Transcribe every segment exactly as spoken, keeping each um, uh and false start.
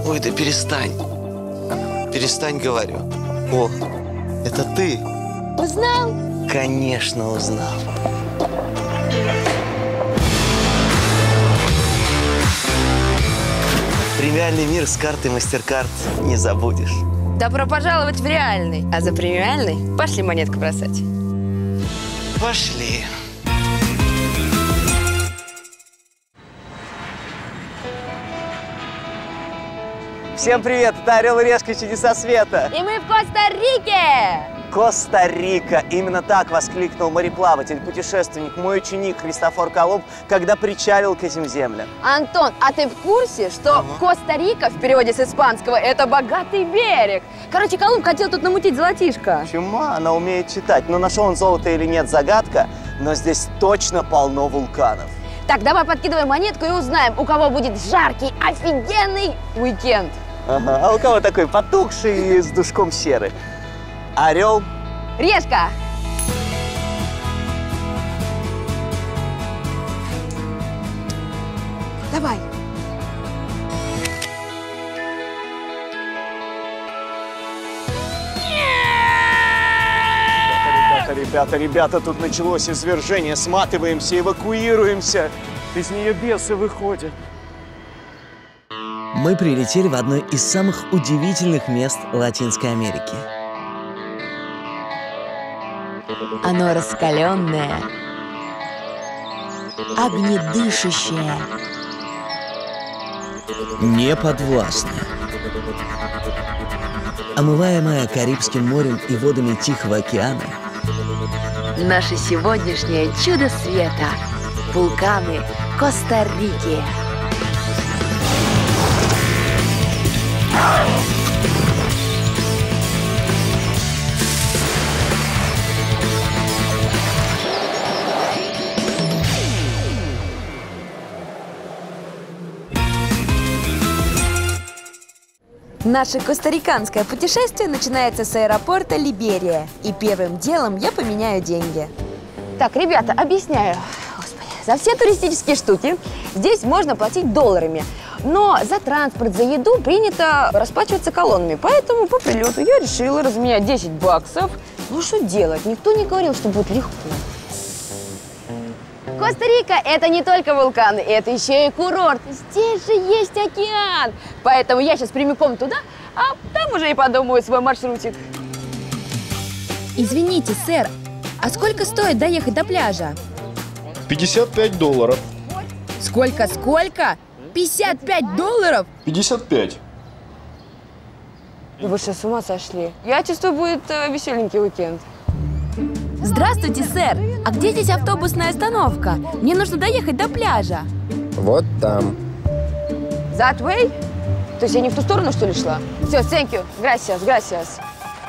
Ой, да перестань. Перестань, говорю. О, это ты. Узнал? Конечно, узнал. Премиальный мир с картой MasterCard не забудешь. Добро пожаловать в реальный. А за премиальный пошли монетку бросать. Пошли. Всем привет! Это Орел и Решка «Чудеса света». И мы в Коста-Рике! Коста-Рика. Именно так воскликнул мореплаватель, путешественник, мой ученик Христофор Колумб, когда причалил к этим землям. Антон, а ты в курсе, что ага. Коста-Рика в переводе с испанского – это богатый берег? Короче, Колумб хотел тут намутить золотишко. Чума, она умеет читать. Но нашел он золото или нет – загадка. Но здесь точно полно вулканов. Так, давай подкидываем монетку и узнаем, у кого будет жаркий, офигенный уикенд. Ага. А у кого такой потухший и с душком серы? Орел. Решка. Давай. Ребята, ребята, ребята, тут началось извержение. Сматываемся, эвакуируемся. Из нее бесы выходят. Мы прилетели в одно из самых удивительных мест Латинской Америки. Оно раскаленное, огнедышащее, неподвластное, омываемое Карибским морем и водами Тихого океана. Наше сегодняшнее чудо света – вулканы Коста-Рики. Наше костариканское путешествие начинается с аэропорта Либерия. И первым делом я поменяю деньги. Так, ребята, объясняю. Господи, за все туристические штуки здесь можно платить долларами. Но за транспорт, за еду принято расплачиваться колоннами. Поэтому по прилету я решила разменять десять баксов. Ну что делать? Никто не говорил, что будет легко. Коста-Рика – это не только вулканы, это еще и курорт. Здесь же есть океан. Поэтому я сейчас прямиком туда, а там уже и подумаю свой маршрутик. Извините, сэр, а сколько стоит доехать до пляжа? пятьдесят пять долларов. Сколько-сколько? пятьдесят пять долларов? пятьдесят пять. Вы что, с ума сошли? Я чувствую, будет э, веселенький уикенд. Здравствуйте, сэр! А где здесь автобусная остановка? Мне нужно доехать до пляжа. Вот там. That way? То есть я не в ту сторону, что ли, шла? Все, thank you. Gracias, gracias.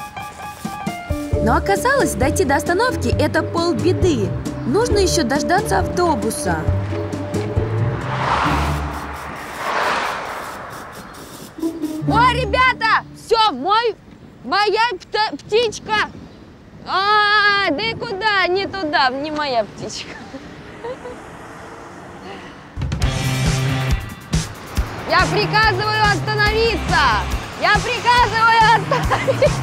Но оказалось, дойти до остановки – это полбеды. Нужно еще дождаться автобуса. Ой, ребята! Все, мой, моя пта, птичка! А, да и куда? Не туда, не моя птичка. Я приказываю остановиться! Я приказываю остановиться!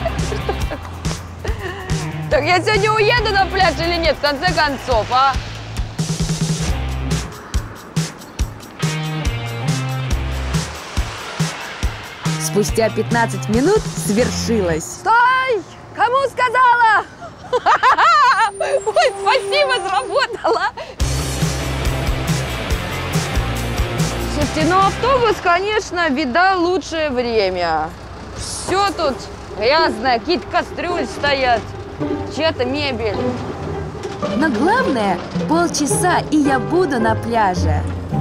Так я сегодня уеду на пляж или нет, в конце концов, а? Спустя пятнадцать минут свершилось. Стой! Кому сказала? Ой, спасибо, сработало! Слушайте, ну автобус, конечно, беда лучшее время. Все тут грязное, какие-то кастрюли стоят, чья-то мебель. Но главное, полчаса, и я буду на пляже.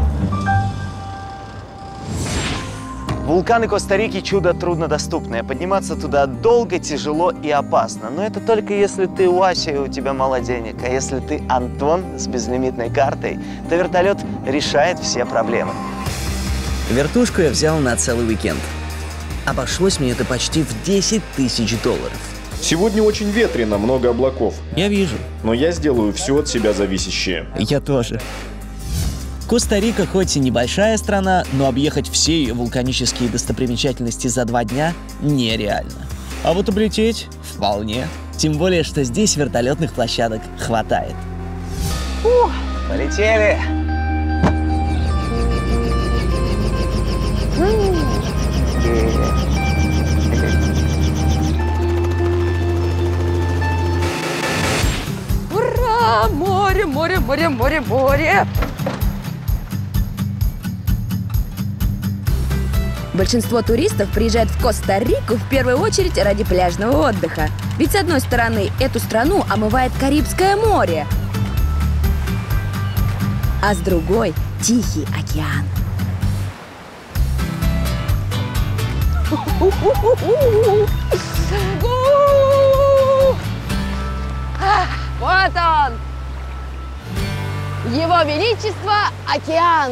Вулканы Коста-Рики – чудо труднодоступное. Подниматься туда долго, тяжело и опасно. Но это только если ты Уася и у тебя мало денег. А если ты Антон с безлимитной картой, то вертолет решает все проблемы. Вертушку я взял на целый уикенд. Обошлось мне это почти в десять тысяч долларов. Сегодня очень ветрено, много облаков. Я вижу. Но я сделаю все от себя зависящее. Я тоже. Коста-Рика хоть и небольшая страна, но объехать все ее вулканические достопримечательности за два дня нереально. А вот облететь вполне. Тем более, что здесь вертолетных площадок хватает. Фу, полетели! Ура! Море, море, море, море, море! Большинство туристов приезжают в Коста-Рику в первую очередь ради пляжного отдыха. Ведь с одной стороны, эту страну омывает Карибское море, а с другой – Тихий океан. Вот он! Его Величество океан!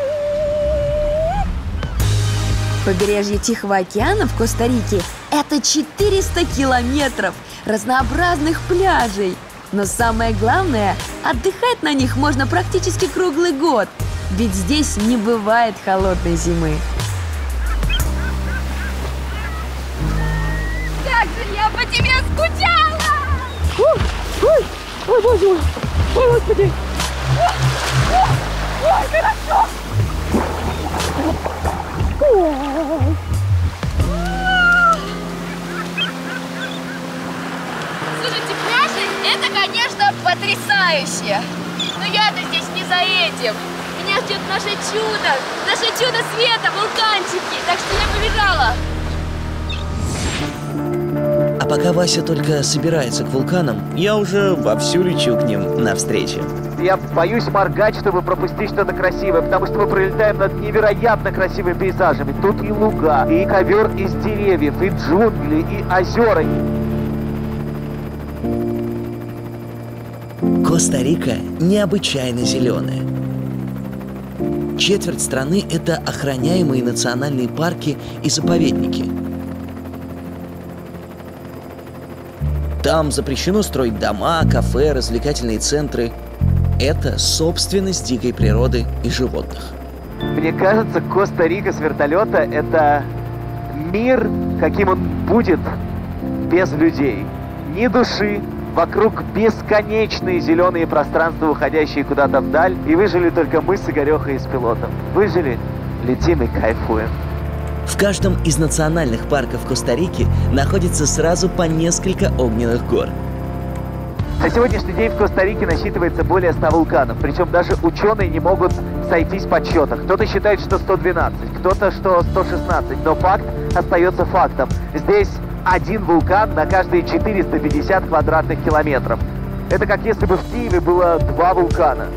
Побережье Тихого океана в Коста-Рике – это четыреста километров разнообразных пляжей. Но самое главное – отдыхать на них можно практически круглый год, ведь здесь не бывает холодной зимы. Как же я по тебе скучала! Ой, ой, ой, боже мой! Ой, господи! Ой, ой, ой, хорошо! Ой. Слушайте, пляжи – это, конечно, потрясающе. Но я-то здесь не за этим. Меня ждет наше чудо, наше чудо света, вулканчики. Так что я побежала. А пока Вася только собирается к вулканам, я уже вовсю лечу к ним навстречу. Я боюсь моргать, чтобы пропустить что-то красивое, потому что мы пролетаем над невероятно красивыми пейзажами. Тут и луга, и ковер из деревьев, и джунгли, и озера. Коста-Рика необычайно зеленая. Четверть страны – это охраняемые национальные парки и заповедники. Там запрещено строить дома, кафе, развлекательные центры. Это собственность дикой природы и животных. Мне кажется, Коста-Рика с вертолета – это мир, каким он будет без людей. Ни души, вокруг бесконечные зеленые пространства, уходящие куда-то вдаль, и выжили только мы с Игорехой и с пилотом. Выжили, летим и кайфуем. В каждом из национальных парков Коста-Рики находится сразу по несколько огненных гор. На сегодняшний день в Коста-Рике насчитывается более ста вулканов, причем даже ученые не могут сойтись в подсчетах. Кто-то считает, что сто двенадцать, кто-то, что сто шестнадцать, но факт остается фактом. Здесь один вулкан на каждые четыреста пятьдесят квадратных километров. Это как если бы в Киеве было два вулкана.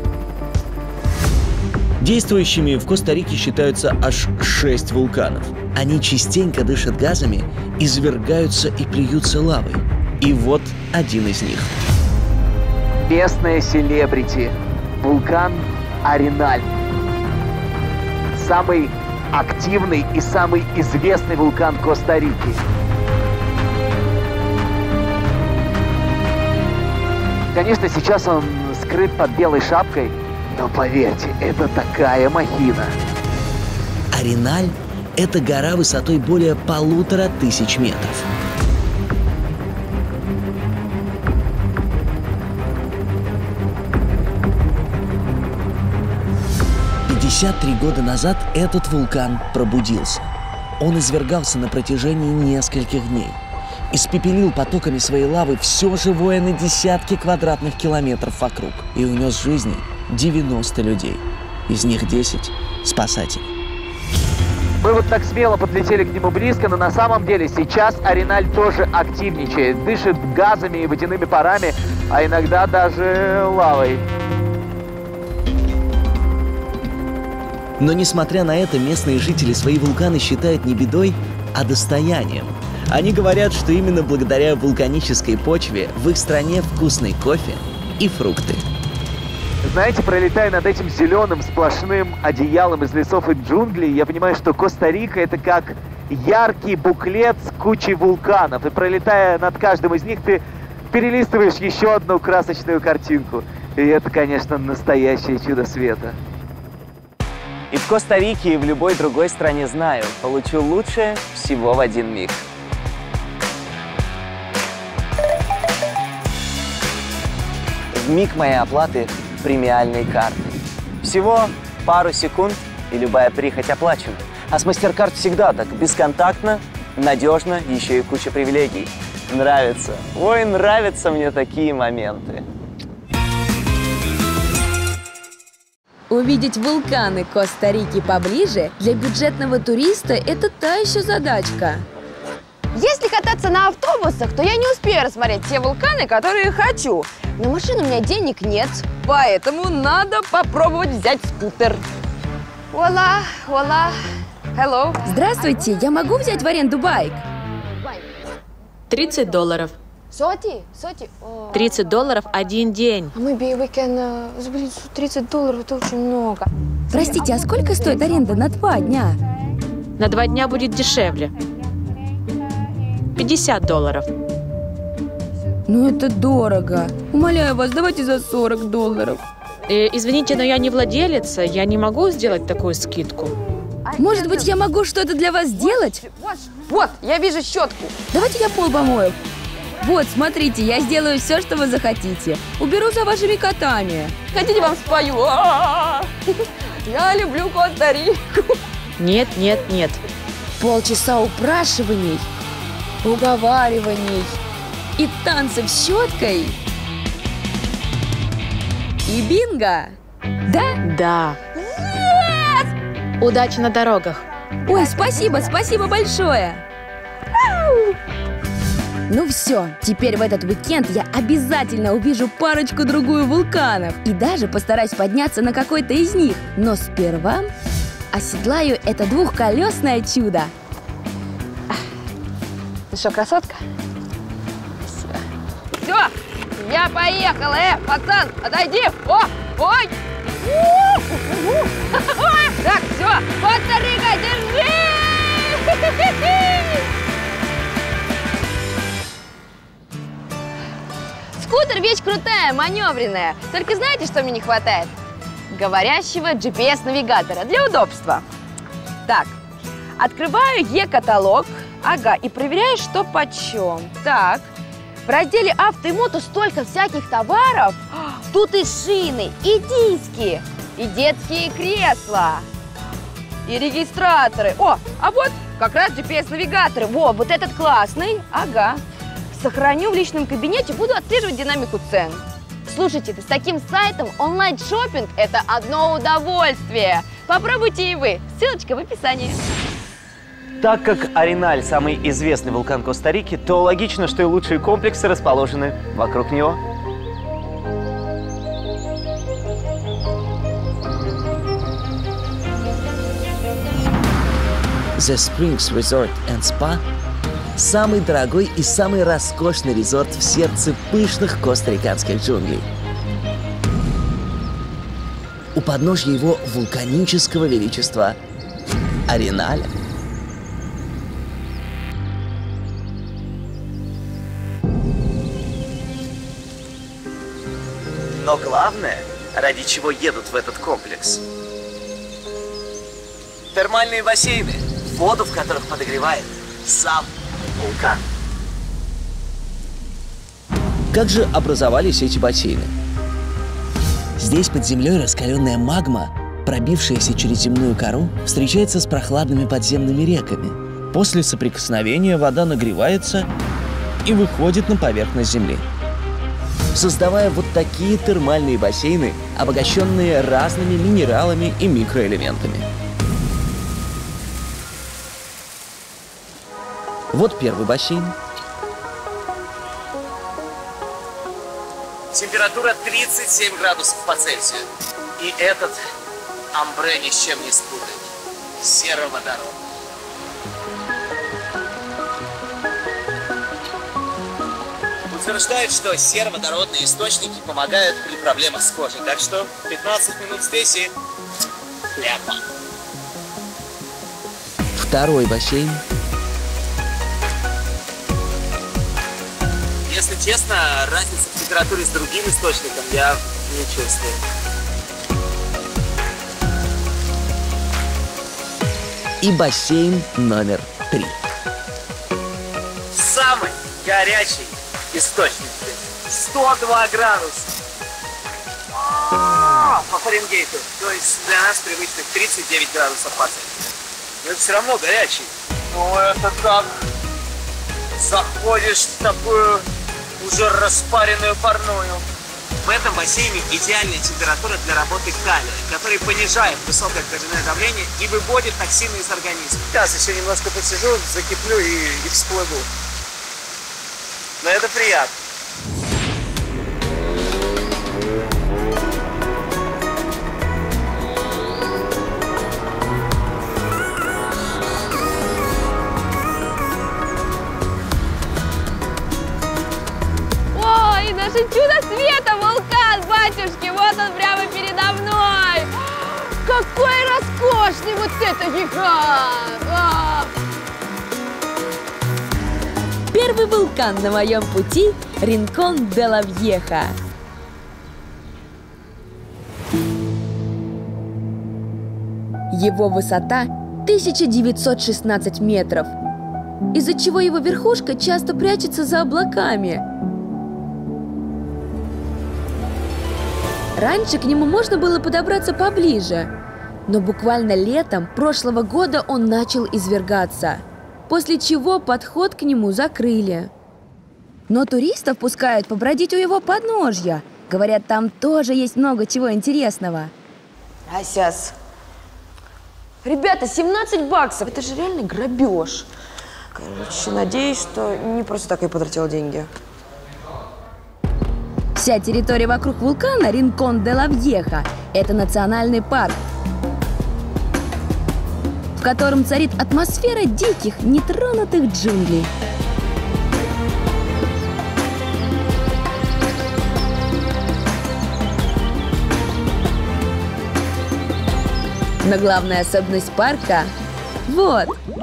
Действующими в Коста-Рике считаются аж шесть вулканов. Они частенько дышат газами, извергаются и плюются лавой. И вот один из них. Местная селебрити. Вулкан Ареналь. Самый активный и самый известный вулкан Коста-Рики. Конечно, сейчас он скрыт под белой шапкой, но поверьте, это такая махина. Ареналь – это гора высотой более полутора тысяч метров. пятьдесят три года назад этот вулкан пробудился. Он извергался на протяжении нескольких дней. Испепелил потоками своей лавы все живое на десятки квадратных километров вокруг и унес жизни девяносто людей. Из них десять спасателей. Мы вот так смело подлетели к нему близко, но на самом деле сейчас Ареналь тоже активничает. Дышит газами и водяными парами, а иногда даже лавой. Но несмотря на это, местные жители свои вулканы считают не бедой, а достоянием. Они говорят, что именно благодаря вулканической почве в их стране вкусный кофе и фрукты. Знаете, пролетая над этим зеленым сплошным одеялом из лесов и джунглей, я понимаю, что Коста-Рика — это как яркий буклет с кучей вулканов. И пролетая над каждым из них, ты перелистываешь еще одну красочную картинку. И это, конечно, настоящее чудо света. И в Коста-Рике, и в любой другой стране знаю, получу лучшее всего в один миг. В миг моей оплаты премиальной карты. Всего пару секунд, и любая прихоть оплачена. А с MasterCard всегда так, бесконтактно, надежно, еще и куча привилегий. Нравится. Ой, нравятся мне такие моменты. Увидеть вулканы Коста-Рики поближе для бюджетного туриста – это та еще задачка. Если кататься на автобусах, то я не успею рассмотреть те вулканы, которые хочу. На машину у меня денег нет, поэтому надо попробовать взять скутер. Ола, ола, hello. Здравствуйте, я могу взять в аренду байк? тридцать долларов. Соти, соти. тридцать долларов один день. А мы weekend, блин, тридцать долларов, это очень много. Простите, а сколько стоит аренда на два дня? На два дня будет дешевле. пятьдесят долларов. Ну это дорого. Умоляю вас, давайте за сорок долларов. Э, извините, но я не владелица, я не могу сделать такую скидку. Может быть, я могу что-то для вас сделать? Вот, я вижу щетку. Давайте я пол помою. Вот, смотрите, я сделаю все, что вы захотите. Уберу за вашими котами. Хотите, вам спою? Я люблю Коста-Рику. Нет, нет, нет. Полчаса упрашиваний, уговариваний и танцев щеткой. И бинго! Да? Да. Yes! Удачи на дорогах. Ой, спасибо, спасибо большое. Ну все, теперь в этот уикенд я обязательно увижу парочку-другую вулканов и даже постараюсь подняться на какой-то из них. Но сперва оседлаю это двухколесное чудо. Ну что, красотка? Все, я поехала, э, пацан, отойди. О, ой. Так, все, Коста-Рика, держи! Скутер вещь крутая, маневренная. Только знаете, что мне не хватает? Говорящего джи пи эс-навигатора для удобства. Так, открываю Е-каталог. Ага, и проверяю, что почем. Так, в разделе авто и мото столько всяких товаров. Тут и шины, и диски, и детские кресла, и регистраторы. О, а вот как раз джи пи эс-навигаторы. Во, вот этот классный. Ага. Сохраню в личном кабинете, буду отслеживать динамику цен. Слушайте, с таким сайтом онлайн-шоппинг – это одно удовольствие. Попробуйте и вы. Ссылочка в описании. Так как Ареналь – самый известный вулкан Коста-Рики, то логично, что и лучшие комплексы расположены вокруг него. The Springs Resort and Spa – самый дорогой и самый роскошный резорт в сердце пышных костариканских джунглей. У подножья его вулканического величества Ареналя. Но главное, ради чего едут в этот комплекс – термальные бассейны, воду в которых подогревает сам вулкан. Как же образовались эти бассейны? Здесь под землей раскаленная магма, пробившаяся через земную кору, встречается с прохладными подземными реками. После соприкосновения вода нагревается и выходит на поверхность земли, создавая вот такие термальные бассейны, обогащенные разными минералами и микроэлементами. Вот первый бассейн. Температура тридцать семь градусов по Цельсию. И этот амбре ни с чем не спутать. Сероводород. Утверждают, что сероводородные источники помогают при проблемах с кожей. Так что пятнадцать минут здесь и ляпа. Второй бассейн. Если честно, разницы в температуре с другим источником я не чувствую. и бассейн номер три. Самый горячий источник. сто два градуса. По Фаренгейту. То есть для нас привычных тридцать девять градусов по Цельсию. Но это все равно горячий. Ну это как заходишь в такую уже распаренную парную. В этом бассейне идеальная температура для работы калия, который понижает высокое кровяное давление и выводит токсины из организма. Сейчас еще немножко посижу, закиплю и, и всплыву. Но это приятно. Ой, наше чудо света, вулкан, батюшки, вот он прямо передо мной. Какой роскошный вот это гигант! А! Первый вулкан на моем пути – Ринкон де ла Вьеха. Его высота – тысяча девятьсот шестнадцать метров, из-за чего его верхушка часто прячется за облаками. Раньше к нему можно было подобраться поближе, но буквально летом прошлого года он начал извергаться, после чего подход к нему закрыли. Но туристов пускают побродить у его подножья. Говорят, там тоже есть много чего интересного. А сейчас? Ребята, семнадцать баксов, это же реально грабеж. Короче, надеюсь, что не просто так я потратила деньги. Вся территория вокруг вулкана Ринкон де ла Вьеха – это национальный парк, в котором царит атмосфера диких, нетронутых джунглей. Но главная особенность парка – вот.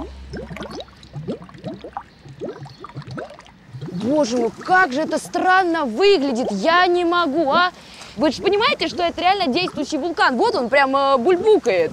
Боже мой, как же это странно выглядит, я не могу, а! Вы же понимаете, что это реально действующий вулкан? Вот он прям э, бульбукает.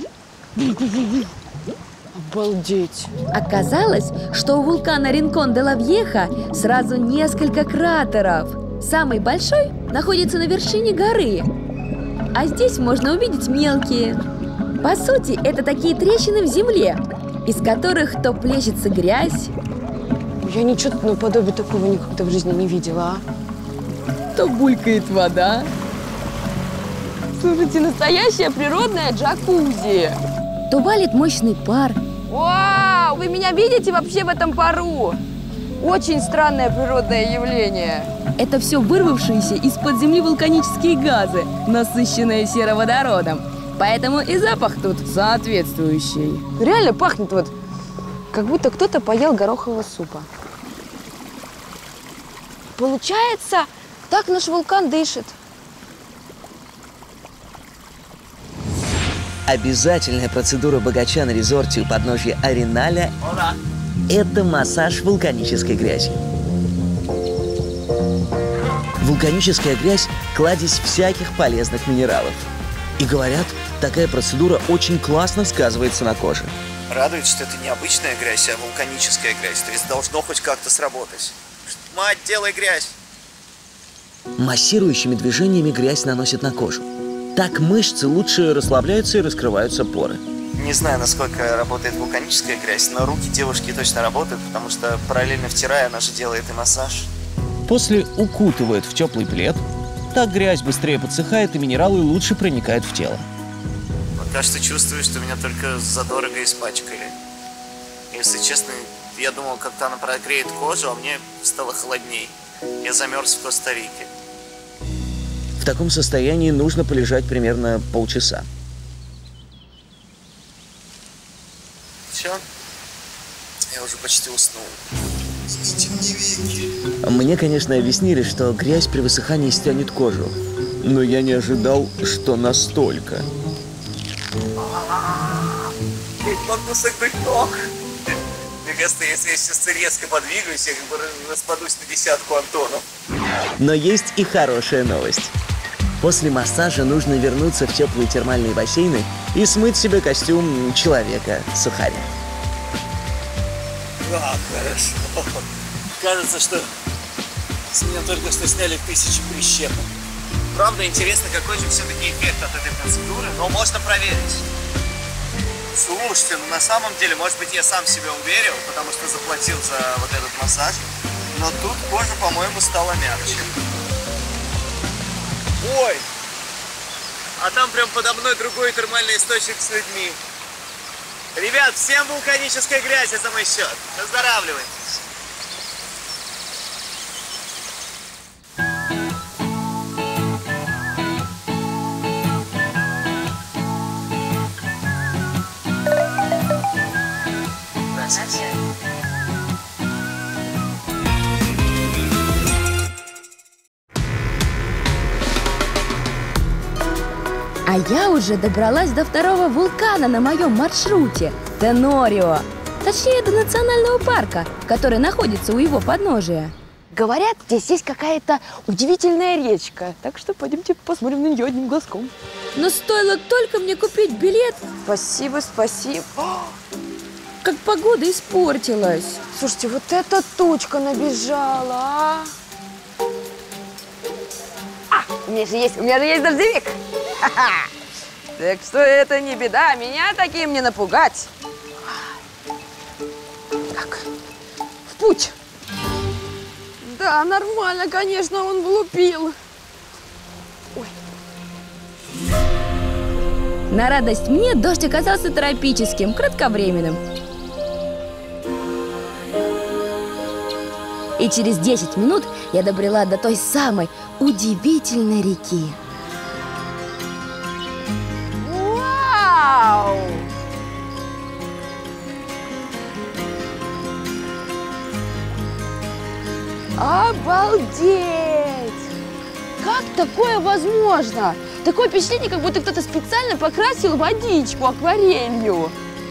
Обалдеть. Оказалось, что у вулкана Ринкон де ла Вьеха сразу несколько кратеров. Самый большой находится на вершине горы, а здесь можно увидеть мелкие. По сути, это такие трещины в земле, из которых то плещется грязь, Я ничего наподобие такого никогда в жизни не видела, а? то булькает вода. Слушайте, настоящая природная джакузи. То валит мощный пар. Вау, вы меня видите вообще в этом пару? Очень странное природное явление. Это все вырвавшиеся из-под земли вулканические газы, насыщенные сероводородом. Поэтому и запах тут соответствующий. Реально пахнет вот, как будто кто-то поел горохового супа. Получается, так наш вулкан дышит. Обязательная процедура богача на резорте у подножья Ареналя – это массаж вулканической грязи. Вулканическая грязь – кладезь всяких полезных минералов. И говорят, такая процедура очень классно сказывается на коже. Радует, что это не обычная грязь, а вулканическая грязь. То есть должно хоть как-то сработать. Мать, делай грязь! Массирующими движениями грязь наносит на кожу. Так мышцы лучше расслабляются и раскрываются поры. Не знаю, насколько работает вулканическая грязь, но руки девушки точно работают, потому что параллельно втирая, она же делает и массаж. После укутывает в теплый плед. Так грязь быстрее подсыхает, и минералы лучше проникают в тело. Пока что чувствую, что меня только задорого испачкали. Если честно, я думал, как-то она прогреет кожу, а мне стало холодней. Я замерз в Коста-Рике. В таком состоянии нужно полежать примерно полчаса. Все? Я уже почти уснул. Снимите мне веки. Мне, конечно, объяснили, что грязь при высыхании стянет кожу. Но я не ожидал, что настолько. Не могу согнуть ног. Мне кажется, если я сейчас резко подвигаюсь, я как бы распадусь на десятку Антонов. Но есть и хорошая новость. После массажа нужно вернуться в теплые термальные бассейны и смыть себе костюм человека-сухаря. Как хорошо. Кажется, что с меня только что сняли тысячи прищепок. Правда, интересно, какой же все-таки эффект от этой процедуры, но можно проверить. Слушайте, ну на самом деле, может быть, я сам себя уверил, потому что заплатил за вот этот массаж, но тут кожа, по-моему, стала мягче. Ой! А там прям подо мной другой термальный источник с людьми. Ребят, всем вулканическая грязь за мой счет. Выздоравливайтесь. А я уже добралась до второго вулкана на моем маршруте – Тенорио. Точнее, до национального парка, который находится у его подножия. Говорят, здесь есть какая-то удивительная речка, так что пойдемте посмотрим на нее одним глазком. Но стоило только мне купить билет… Спасибо, спасибо. Как погода испортилась. Слушайте, вот эта тучка набежала, а? А, у меня же есть, у меня же есть дождевик. Ха-ха. Так что это не беда, меня таким не напугать. Так, в путь. Да, нормально, конечно, он влупил. Ой. На радость мне дождь оказался тропическим, кратковременным. И через десять минут я добрела до той самой удивительной реки. Вау! Обалдеть! Как такое возможно? Такое впечатление, как будто кто-то специально покрасил водичку акварелью.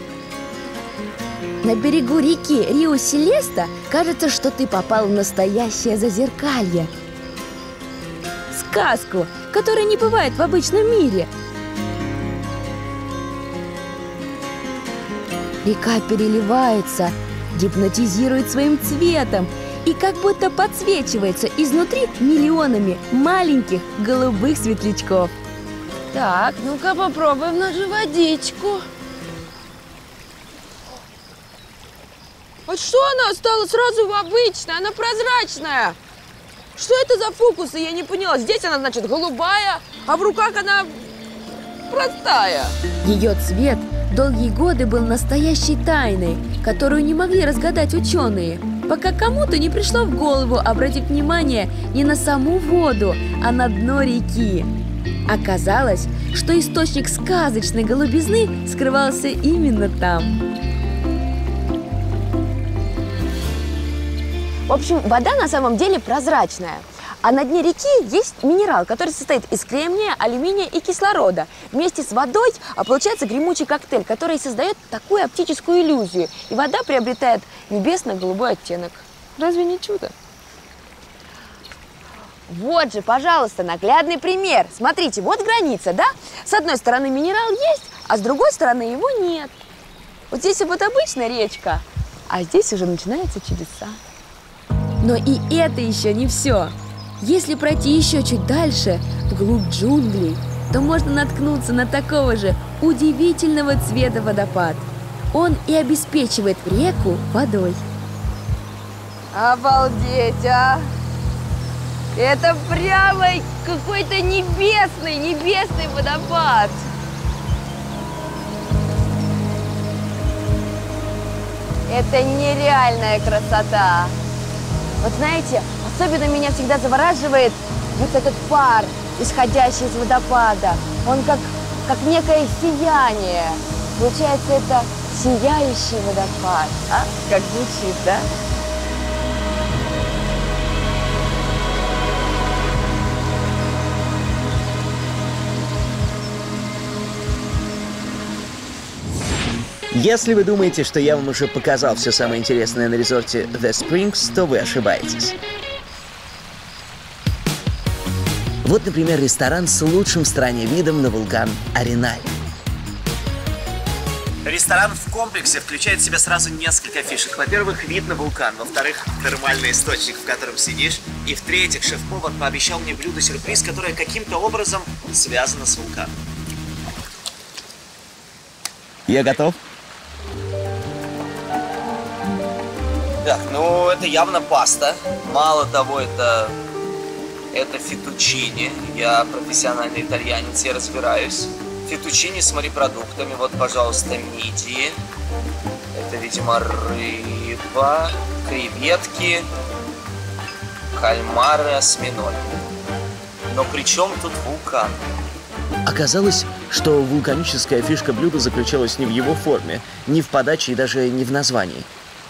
На берегу реки Рио-Селеста кажется, что ты попал в настоящее зазеркалье. Сказку, которой не бывает в обычном мире. Река переливается, гипнотизирует своим цветом и как будто подсвечивается изнутри миллионами маленьких голубых светлячков. Так, ну-ка попробуем нашу водичку. Вот что она стала сразу в обычной? Она прозрачная. Что это за фокусы? Я не поняла. Здесь она, значит, голубая, а в руках она простая. Ее цвет долгие годы был настоящей тайной, которую не могли разгадать ученые, пока кому-то не пришло в голову обратить внимание не на саму воду, а на дно реки. Оказалось, что источник сказочной голубизны скрывался именно там. В общем, вода на самом деле прозрачная. А на дне реки есть минерал, который состоит из кремния, алюминия и кислорода. Вместе с водой получается гремучий коктейль, который создает такую оптическую иллюзию. И вода приобретает небесно-голубой оттенок. Разве не чудо? Вот же, пожалуйста, наглядный пример. Смотрите, вот граница, да? С одной стороны минерал есть, а с другой стороны его нет. Вот здесь вот обычная речка, а здесь уже начинаются чудеса. Но и это еще не все. Если пройти еще чуть дальше, вглубь джунглей, то можно наткнуться на такого же удивительного цвета водопад. Он и обеспечивает реку водой. Обалдеть, а! Это прямо какой-то небесный, небесный водопад. Это нереальная красота. Вот знаете, особенно меня всегда завораживает вот этот пар, исходящий из водопада. Он как, как некое сияние. Получается, это сияющий водопад. А? Как звучит, да? Если вы думаете, что я вам уже показал все самое интересное на резорте The Springs, то вы ошибаетесь. Вот, например, ресторан с лучшим в стране видом на вулкан Ареналь. Ресторан в комплексе включает в себя сразу несколько фишек. Во-первых, вид на вулкан. Во-вторых, термальный источник, в котором сидишь. И в-третьих, шеф-повар пообещал мне блюдо-сюрприз, которое каким-то образом связано с вулканом. Я готов. Так, ну это явно паста. Мало того, это... Это фетучини. Я профессиональный итальянец, я разбираюсь. Фетучини с морепродуктами. Вот, пожалуйста, мидии. Это, видимо, рыба, креветки, кальмары, осьминоги. Но при чем тут вулкан? Оказалось, что вулканическая фишка блюда заключалась не в его форме, не в подаче и даже не в названии.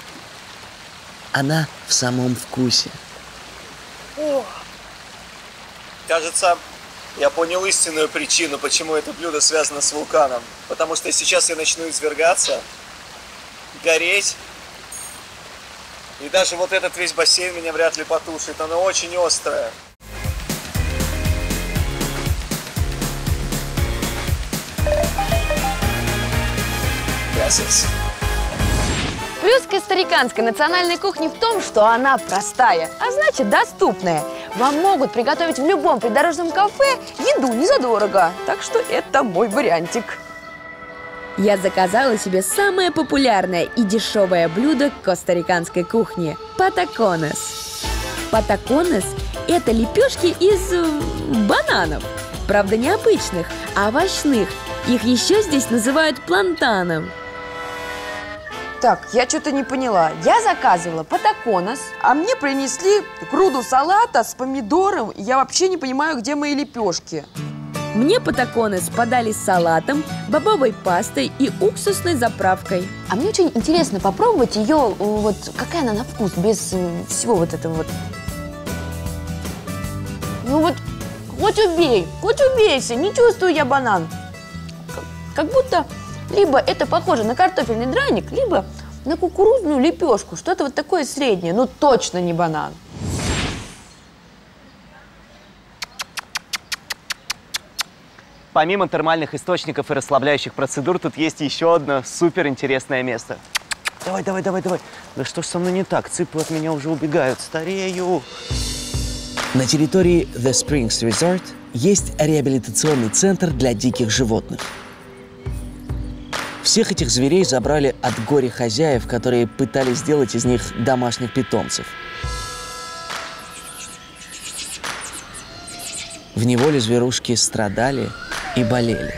Она в самом вкусе. О! Кажется, я понял истинную причину, почему это блюдо связано с вулканом. Потому что сейчас я начну извергаться, гореть. И даже вот этот весь бассейн меня вряд ли потушит. Оно очень острое. Gracias. Плюс костариканской национальной кухни в том, что она простая, а значит доступная. Вам могут приготовить в любом придорожном кафе еду не задорого. Так что это мой вариантик. Я заказала себе самое популярное и дешевое блюдо костариканской кухни – патаконес. Патаконес – это лепешки из э, бананов. Правда, не обычных, а овощных. Их еще здесь называют плантаном. Так, я что-то не поняла. Я заказывала патаконес, а мне принесли груду салата с помидором. И я вообще не понимаю, где мои лепешки. Мне патаконес подали с салатом, бобовой пастой и уксусной заправкой. А мне очень интересно попробовать ее, вот какая она на вкус, без э, всего вот этого вот. Ну вот, хоть убей, хоть убейся, не чувствую я банан. Как, как будто либо это похоже на картофельный драник, либо на кукурузную лепешку. Что-то вот такое среднее, но точно не банан. Помимо термальных источников и расслабляющих процедур, тут есть еще одно суперинтересное место. Давай, давай, давай, давай. Да что ж со мной не так? Цыпы от меня уже убегают. Старею. На территории The Springs Resort есть реабилитационный центр для диких животных. Всех этих зверей забрали от горе-хозяев, которые пытались сделать из них домашних питомцев. В неволе зверушки страдали и болели.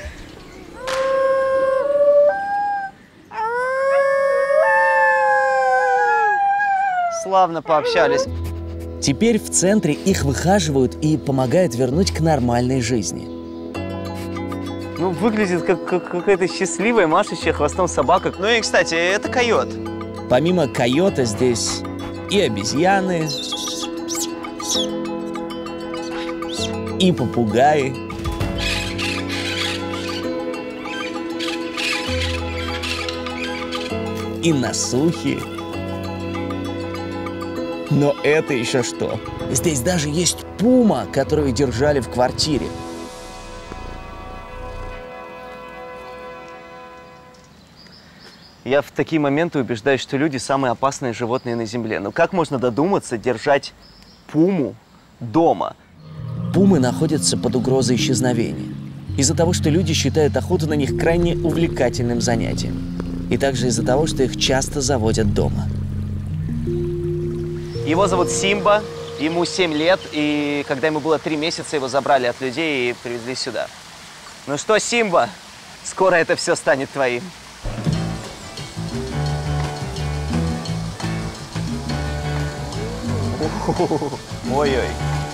Славно пообщались. Теперь в центре их выхаживают и помогают вернуть к нормальной жизни. Ну, выглядит как, как какая-то счастливая, машущая хвостом собака. Ну и, кстати, это койот. Помимо койота здесь и обезьяны, и попугаи, и носухи. Но это еще что? Здесь даже есть пума, которую держали в квартире. Я в такие моменты убеждаюсь, что люди самые опасные животные на Земле. Но как можно додуматься держать пуму дома? Пумы находятся под угрозой исчезновения из-за того, что люди считают охоту на них крайне увлекательным занятием. И также из-за того, что их часто заводят дома. Его зовут Симба, ему семь лет, и когда ему было три месяца, его забрали от людей и привезли сюда. Ну что, Симба, скоро это все станет твоим. Ой-ой.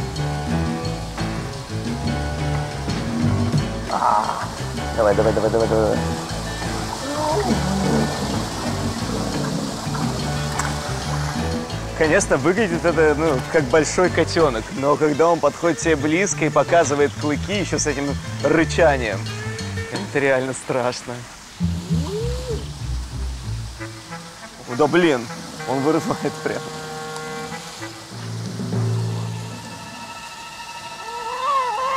А, давай, давай, давай, давай, давай. Конечно, выглядит это, ну, как большой котенок, но когда он подходит к тебе близко и показывает клыки еще с этим рычанием, это реально страшно. Да блин, он вырывает прям.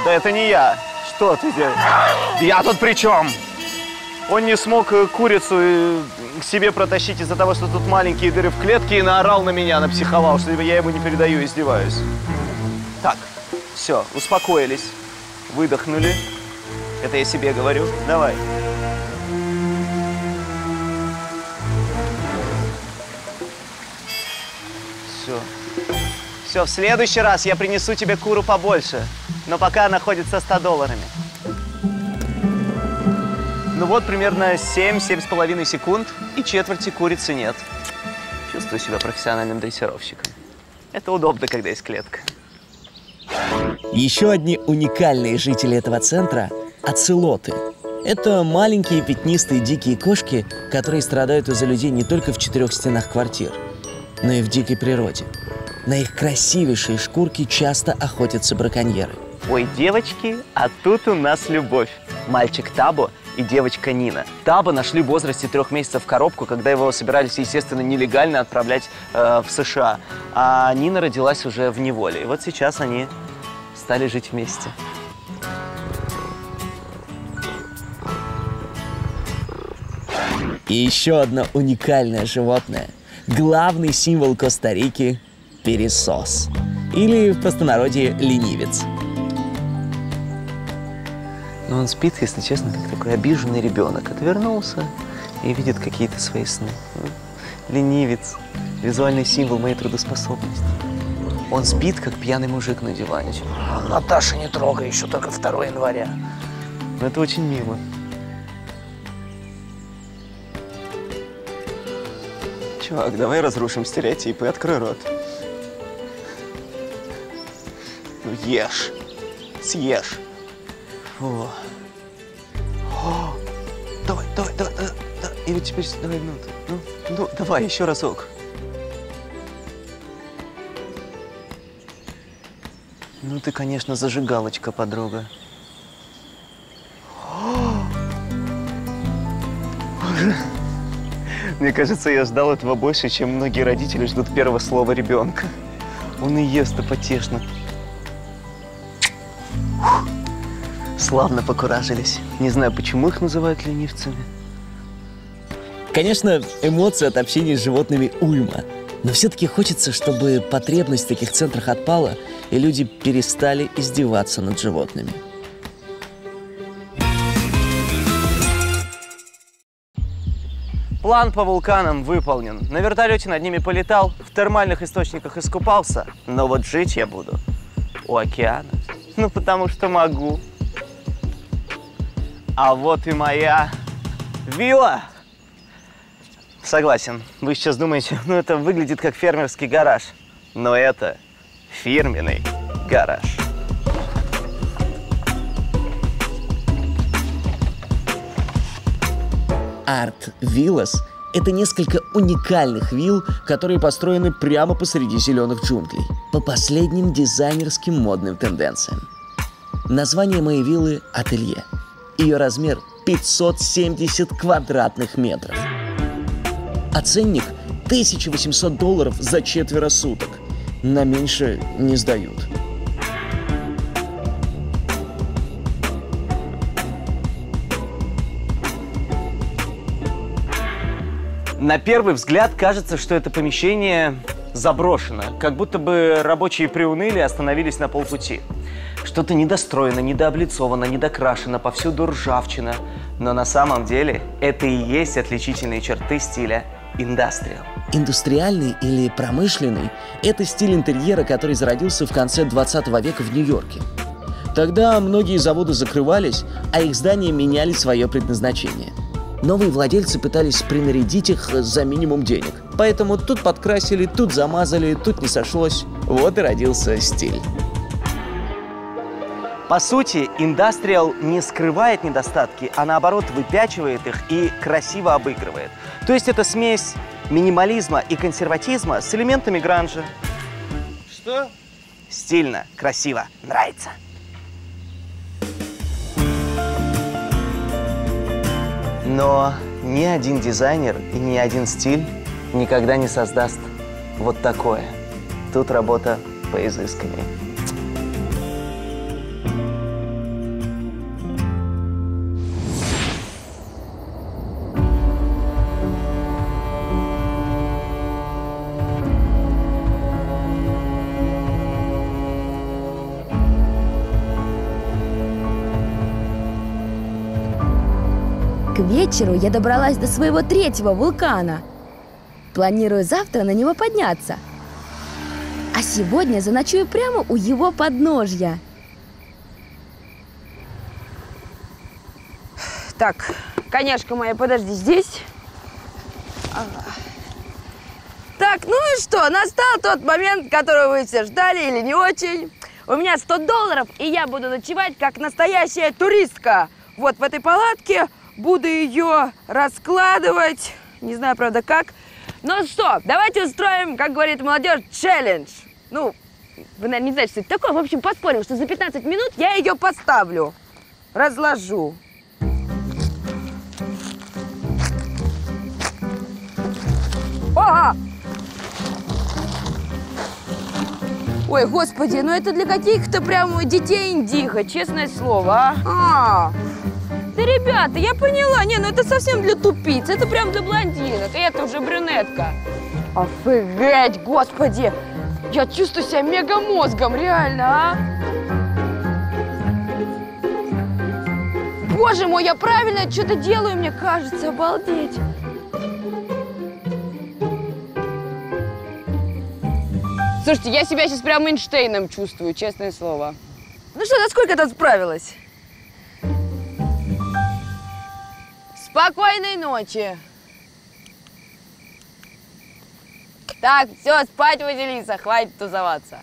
Да это не я. Что ты делаешь? Я тут при чем? Он не смог курицу к себе протащить из-за того, что тут маленькие дыры в клетке, и наорал на меня, напсиховал, что я ему не передаю, издеваюсь. Так, все, успокоились, выдохнули. Это я себе говорю. Давай. Все. Все, в следующий раз я принесу тебе куру побольше, но пока она ходит со ста долларами. Ну вот, примерно семь-семь с половиной секунд, и четверти курицы нет. Чувствую себя профессиональным дрессировщиком. Это удобно, когда есть клетка. Еще одни уникальные жители этого центра – оцелоты. Это маленькие пятнистые дикие кошки, которые страдают из-за людей не только в четырех стенах квартир, но и в дикой природе. На их красивейшие шкурки часто охотятся браконьеры. Ой, девочки, а тут у нас любовь. Мальчик Табо и девочка Нина. Табо нашли в возрасте трех месяцев в коробку, когда его собирались, естественно, нелегально отправлять э, в США. А Нина родилась уже в неволе. И вот сейчас они стали жить вместе. И еще одно уникальное животное. Главный символ Коста-Рики – пересос. Или в простонародье ленивец. Но он спит, если честно, как такой обиженный ребенок. Отвернулся и видит какие-то свои сны. Ленивец. Визуальный символ моей трудоспособности. Он спит, как пьяный мужик на диване. Наташа, не трогай, еще только второго января. Но это очень мило. Чувак, давай разрушим стереотипы, открой рот. Ну, ешь. Съешь. О. О. Давай, давай, давай, давай, давай. Или теперь давай минуту. Ну, ну, давай, еще разок. Ну ты, конечно, зажигалочка, подруга. Мне кажется, я ждал этого больше, чем многие родители ждут первого слова ребенка. Он и ест-то потешно. Славно покуражились. Не знаю, почему их называют ленивцами. Конечно, эмоции от общения с животными уйма. Но все-таки хочется, чтобы потребность в таких центрах отпала, и люди перестали издеваться над животными. План по вулканам выполнен. На вертолете над ними полетал, в термальных источниках искупался. Но вот жить я буду у океана. Ну, потому что могу. А вот и моя вилла. Согласен. Вы сейчас думаете, ну это выглядит как фермерский гараж. Но это фирменный гараж. Арт Виллас – это несколько уникальных вилл, которые построены прямо посреди зеленых джунглей, по последним дизайнерским модным тенденциям. Название моей виллы – «Ателье». Ее размер – пятьсот семьдесят квадратных метров. А ценник – тысяча восемьсот долларов за четверо суток. На меньше не сдают. На первый взгляд кажется, что это помещение заброшено. Как будто бы рабочие приуныли и остановились на полпути. Что-то недостроено, недооблицовано, недокрашено, повсюду ржавчина. Но на самом деле это и есть отличительные черты стиля индастриал. Индустриальный или промышленный – это стиль интерьера, который зародился в конце двадцатого века в Нью-Йорке. Тогда многие заводы закрывались, а их здания меняли свое предназначение. Новые владельцы пытались принарядить их за минимум денег. Поэтому тут подкрасили, тут замазали, тут не сошлось. Вот и родился стиль. По сути, индастриал не скрывает недостатки, а наоборот выпячивает их и красиво обыгрывает. То есть это смесь минимализма и консерватизма с элементами гранжа. Что? Стильно, красиво, нравится. Но ни один дизайнер и ни один стиль никогда не создаст вот такое. Тут работа по изысканней. К вечеру я добралась до своего третьего вулкана. Планирую завтра на него подняться. А сегодня заночую прямо у его подножья. Так, коняшка моя, подожди здесь. Ага. Так, ну и что? Настал тот момент, которого вы все ждали или не очень. У меня сто долларов, и я буду ночевать как настоящая туристка. Вот в этой палатке буду ее раскладывать. Не знаю, правда, как. Ну что, давайте устроим, как говорит молодежь, челлендж. Ну, вы, наверное, не знаете, что это такое. В общем, поспорим, что за пятнадцать минут я ее поставлю. Разложу. Ага! Ой, господи, ну это для каких-то прям детей индиго, честное слово, а? А, да, ребята, я поняла, не, ну это совсем для тупиц, это прям для блондинок, и это уже брюнетка. Офигеть, господи, я чувствую себя мегамозгом, реально, а? Боже мой, я правильно что-то делаю, мне кажется, обалдеть. Слушайте, я себя сейчас прям Эйнштейном чувствую, честное слово. Ну что, насколько там справилась? Спокойной ночи. Так, все, спать, Василиса, хватит тусоваться.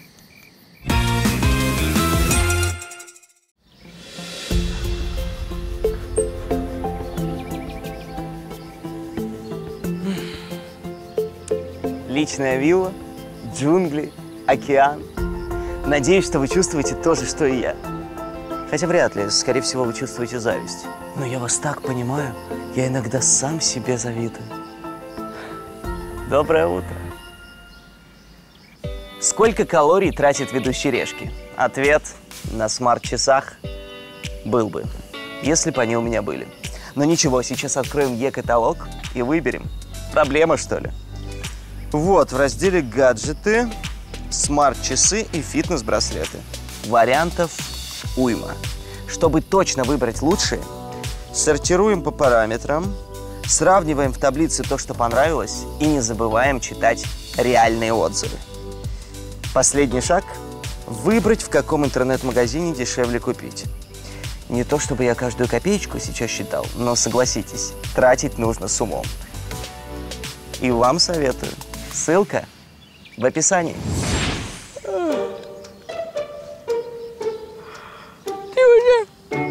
Личная вилла, джунгли, океан. Надеюсь, что вы чувствуете то же, что и я. Хотя вряд ли, скорее всего, вы чувствуете зависть. Но я вас так понимаю, я иногда сам себе завидую. Доброе утро. Сколько калорий тратит ведущий Решки? Ответ на смарт-часах был бы, если бы они у меня были. Но ничего, сейчас откроем Е-каталог и выберем. Проблема, что ли? Вот, в разделе «Гаджеты», смарт-часы и фитнес-браслеты. Вариантов уйма. Чтобы точно выбрать лучшие, сортируем по параметрам, сравниваем в таблице то, что понравилось, и не забываем читать реальные отзывы. Последний шаг – выбрать, в каком интернет-магазине дешевле купить. Не то чтобы я каждую копеечку сейчас считал, но согласитесь, тратить нужно с умом. И вам советую. Ссылка в описании. Ты уже...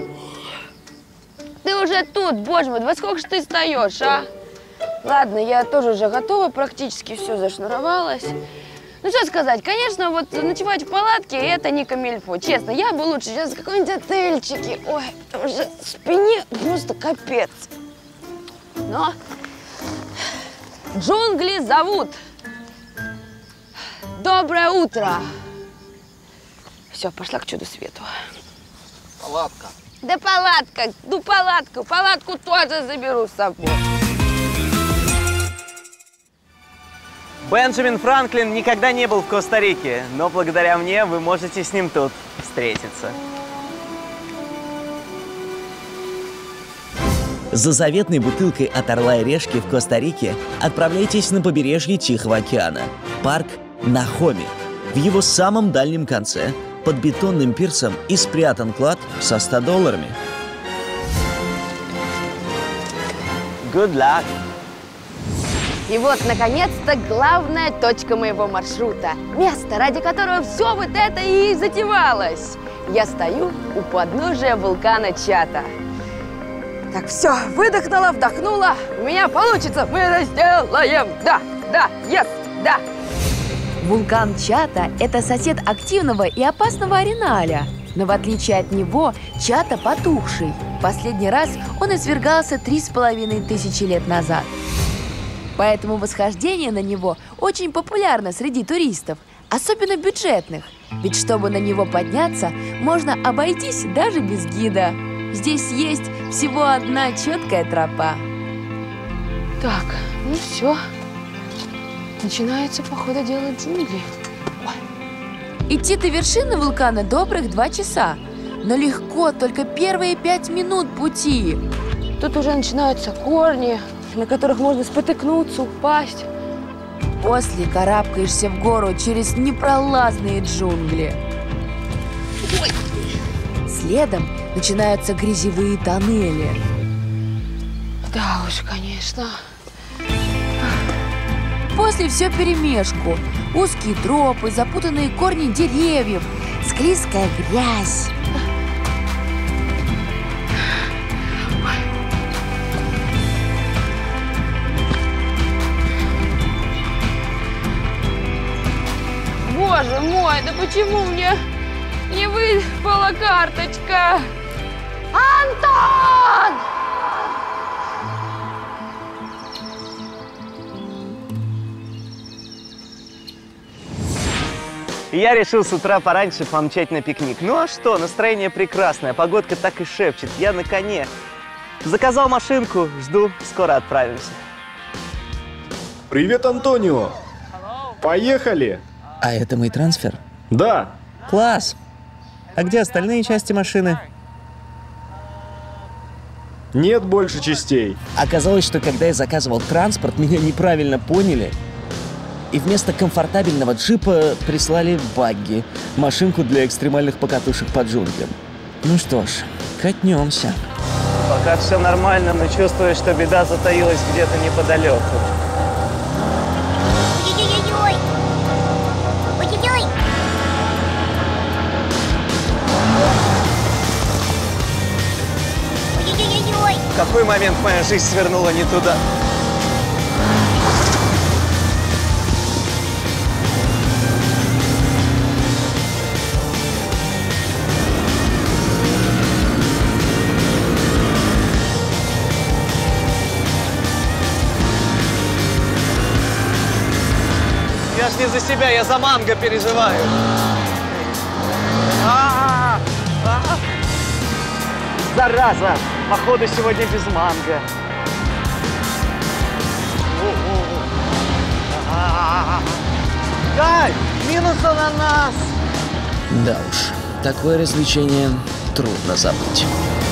Ты уже тут, боже мой, во сколько же ты встаешь, а? Ладно, я тоже уже готова, практически все зашнуровалось. Ну, что сказать, конечно, вот ночевать в палатке – это не камильфо. Честно, я бы лучше сейчас в каком-нибудь отельчике. Ой, там же в спине просто капец. Но джунгли зовут. Доброе утро. Все, пошла к чуду свету. Палатка. Да палатка, ну палатку, палатку тоже заберу с собой. Бенджамин Франклин никогда не был в Коста-Рике, но благодаря мне вы можете с ним тут встретиться. За заветной бутылкой от «Орла и решки» в Коста-Рике отправляйтесь на побережье Тихого океана. Парк Нахоми. В его самом дальнем конце, под бетонным пирсом, и спрятан клад со ста долларами. Good luck! И вот, наконец-то, главная точка моего маршрута. Место, ради которого все вот это и затевалось. Я стою у подножия вулкана Чата. Так, все, выдохнула, вдохнула. У меня получится, мы это сделаем. Да, да, yes, да. Вулкан Чата – это сосед активного и опасного Ареналя. Но в отличие от него, Чата потухший. Последний раз он извергался три с половиной тысячи лет назад. Поэтому восхождение на него очень популярно среди туристов, особенно бюджетных. Ведь чтобы на него подняться, можно обойтись даже без гида. Здесь есть всего одна четкая тропа. Так, ну все. Начинается, походу, дело джунгли. Идти до вершины вулкана добрых два часа. Но легко, только первые пять минут пути. Тут уже начинаются корни, на которых можно спотыкнуться, упасть. После карабкаешься в гору через непролазные джунгли. Ой. Следом начинаются грязевые тоннели. Да уж, конечно. После все вперемешку. Узкие тропы, запутанные корни деревьев, склизкая грязь. Боже мой, да почему мне не выпала карточка? Антон! И я решил с утра пораньше помчать на пикник. Ну а что, настроение прекрасное, погодка так и шепчет, я на коне. Заказал машинку, жду, скоро отправимся. Привет, Антонио! Поехали! А это мой трансфер? Да. Класс! А где остальные части машины? Нет больше частей. Оказалось, что когда я заказывал транспорт, меня неправильно поняли. И вместо комфортабельного джипа прислали багги, машинку для экстремальных покатушек по джунглям. Ну что ж, катнемся. Пока все нормально, но чувствую, что беда затаилась где-то неподалеку. Ой-ой-ой! Ой-ой-ой! Ой-ой-ой! В какой момент моя жизнь свернула не туда? Я ж не за себя, я за манго переживаю. А-а-а! А-а-а! Зараза! Походу сегодня без манго. Кайф! Минус ананас! Да уж, такое развлечение трудно забыть.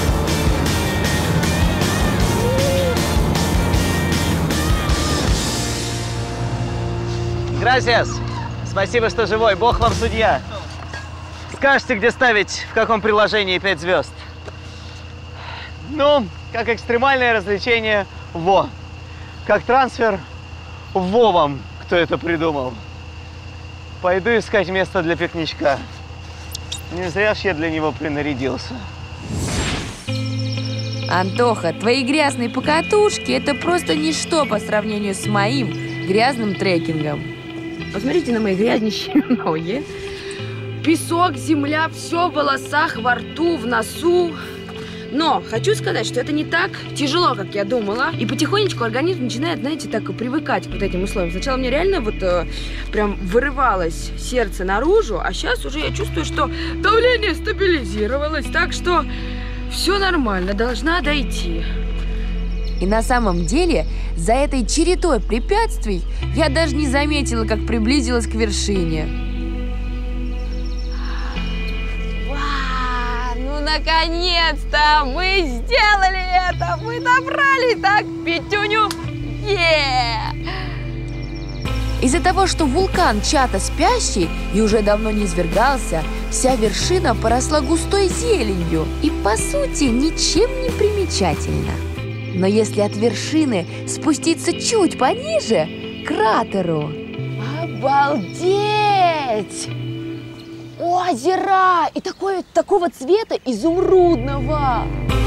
Грасиас! Спасибо, что живой. Бог вам судья. Скажете, где ставить, в каком приложении пять звезд? Ну, как экстремальное развлечение, во. Как трансфер, во вам, кто это придумал. Пойду искать место для пикничка. Не зря ж я для него принарядился. Антоха, твои грязные покатушки – это просто ничто по сравнению с моим грязным трекингом. Посмотрите на мои грязнищие ноги. Песок, земля, все в волосах, во рту, в носу. Но хочу сказать, что это не так тяжело, как я думала. И потихонечку организм начинает, знаете, так привыкать к вот этим условиям. Сначала мне реально вот э, прям вырывалось сердце наружу, а сейчас уже я чувствую, что давление стабилизировалось. Так что все нормально, должна дойти. И на самом деле, за этой чередой препятствий я даже не заметила, как приблизилась к вершине. Наконец-то мы сделали это! Мы добрались так, Петюню! Е-е-е! Из-за того, что вулкан Чата спящий и уже давно не извергался, вся вершина поросла густой зеленью и, по сути, ничем не примечательна. Но если от вершины спуститься чуть пониже, к кратеру... Обалдеть! Озеро! И такое, такого цвета изумрудного!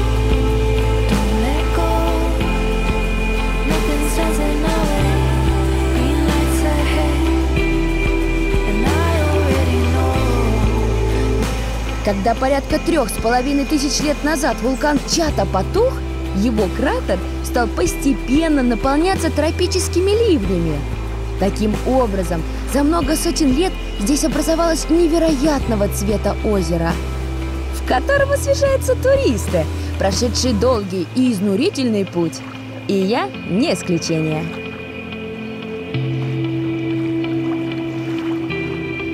Когда порядка трех с половиной тысяч лет назад вулкан Чата потух, его кратер стал постепенно наполняться тропическими ливнями. Таким образом, за много сотен лет здесь образовалось невероятного цвета озеро, в котором освежаются туристы, прошедшие долгий и изнурительный путь. И я не исключение.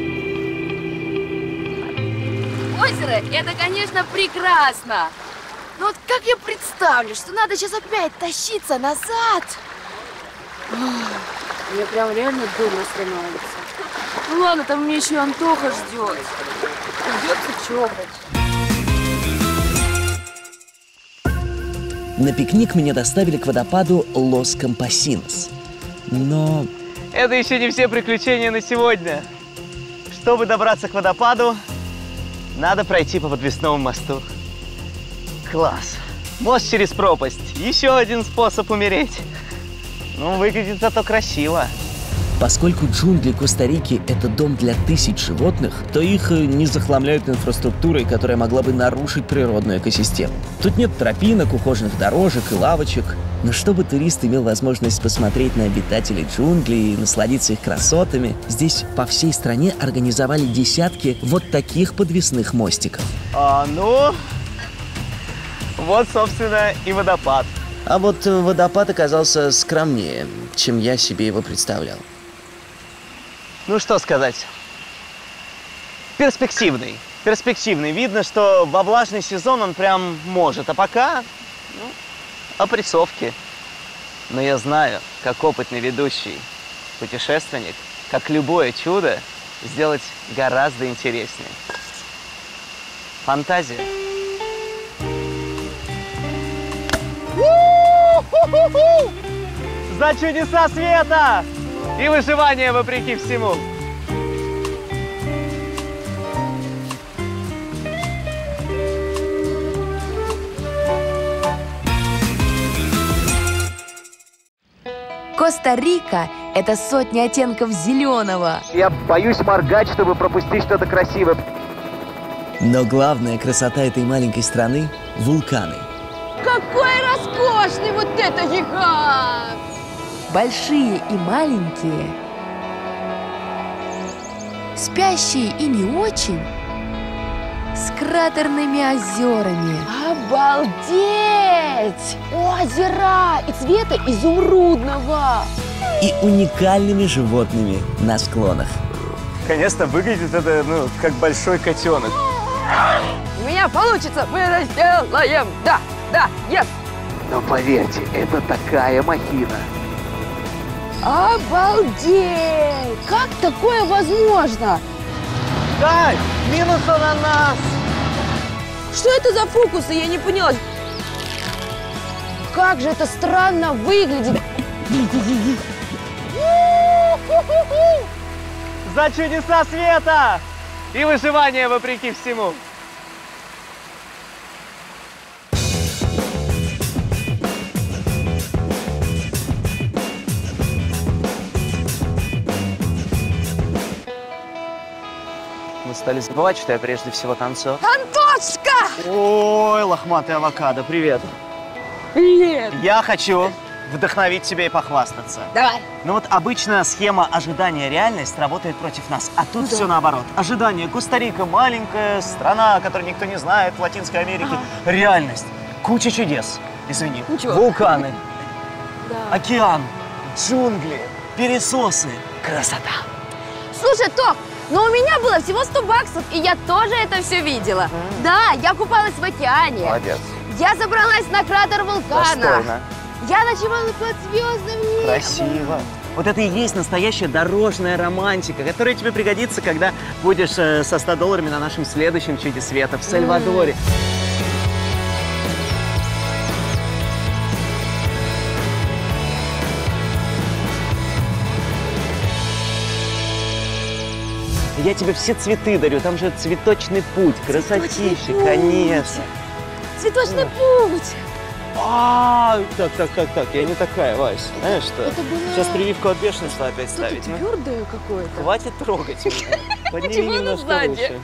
Озеро – это, конечно, прекрасно. Ну вот как я представлю, что надо сейчас опять тащиться назад? Мне прям реально дурно становится. Ну ладно, там мне еще Антоха ждет. Придется чокать. На пикник меня доставили к водопаду Лос Компасинос. Но... Это еще не все приключения на сегодня. Чтобы добраться к водопаду, надо пройти по подвесному мосту. Класс! Мост через пропасть. Еще один способ умереть. Ну, выглядит зато красиво. Поскольку джунгли Коста-Рики – это дом для тысяч животных, то их не захламляют инфраструктурой, которая могла бы нарушить природную экосистему. Тут нет тропинок, ухоженных дорожек и лавочек. Но чтобы турист имел возможность посмотреть на обитателей джунглей и насладиться их красотами, здесь по всей стране организовали десятки вот таких подвесных мостиков. А ну, вот, собственно, и водопад. А вот водопад оказался скромнее, чем я себе его представлял. Ну, что сказать. Перспективный. Перспективный. Видно, что во влажный сезон он прям может. А пока, ну, опрессовки. Но я знаю, как опытный ведущий, путешественник, как любое чудо сделать гораздо интереснее. Фантазия. За чудеса света и выживание вопреки всему. Коста-Рика – это сотни оттенков зеленого. Я боюсь моргать, чтобы пропустить что-то красивое. Но главная красота этой маленькой страны – вулканы. Какой роскошный вот это гигант! Большие и маленькие, спящие и не очень, с кратерными озерами. Обалдеть! Озера и цвета изумрудного! И уникальными животными на склонах. Конечно, выглядит это, ну, как большой котенок. У меня получится, мы это сделаем! Да, да, yes! Но поверьте, это такая махина. Обалдеть! Как такое возможно? Дай! Минус ананас! Что это за фокусы? Я не поняла. Как же это странно выглядит. За чудеса света и выживание вопреки всему. Мы стали забывать, что я прежде всего танцор. Антошка! Ой, лохматый авокадо, привет. Привет. Я хочу вдохновить тебя и похвастаться. Давай. Ну вот обычно схема ожидания реальность работает против нас, а тут Ну, все да. наоборот. Ожидание. Коста-Рика маленькая страна, которую никто не знает, в Латинской Америке. Ага. Реальность. Куча чудес. Извини. Ничего. Вулканы, Да. океан, джунгли, пересосы. Красота. Слушай, Тох, но у меня было всего сто баксов, и я тоже это все видела. Mm. Да, я купалась в океане. Молодец. Я забралась на кратер вулкана. Достойно. Я ночевала под звездным небом. Красиво. Вот это и есть настоящая дорожная романтика, которая тебе пригодится, когда будешь э, со ста долларами на нашем следующем чуде света в Сальвадоре. Я тебе все цветы дарю, там же цветочный путь, красотища, путь. конечно. Цветочный путь. А, так, так, так, так, я не такая, Вась. Знаешь что? Это было- Сейчас прививку от бешенства опять Что-то ставить. Ну, твердое какое-то. хватит трогать меня. Подними Почему оно немножко сзади? выше.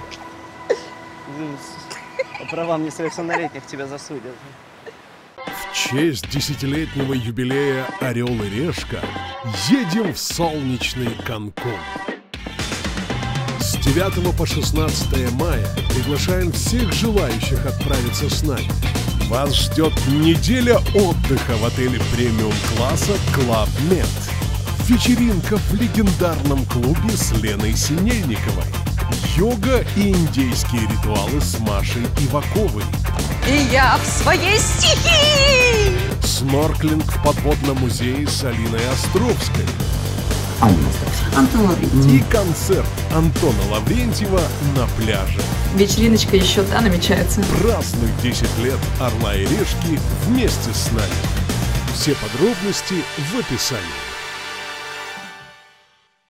По правам несовершеннолетних тебя засудят. В честь десятилетнего юбилея «Орел и Решка» едем в солнечный Канкун. С девятого по шестнадцатое мая приглашаем всех желающих отправиться с нами. Вас ждет неделя отдыха в отеле премиум-класса Club Med. Вечеринка в легендарном клубе с Леной Синельниковой. Йога и индейские ритуалы с Машей Иваковой. И я в своей стихии! Снорклинг в подводном музее с Алиной Островской. Антон Лаврентьев. И концерт Антона Лаврентьева на пляже. Вечериночка еще та намечается. Празднуй десять лет «Орла и решки» вместе с нами. Все подробности в описании.